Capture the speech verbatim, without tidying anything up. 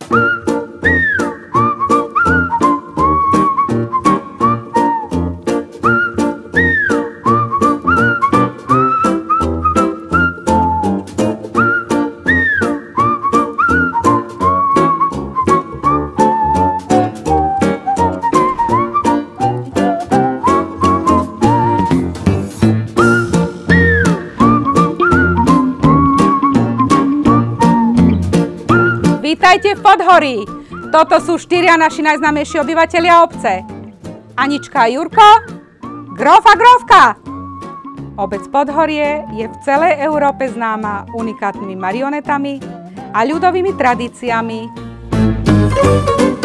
Vítajte v Podhorí. Toto sú štyria naši najznámejší obyvatelia obce. Anička a Jurko, Grof a Grofka. Obec Podhorie je v celej Európe známa unikátnymi marionetami a ľudovými tradíciami.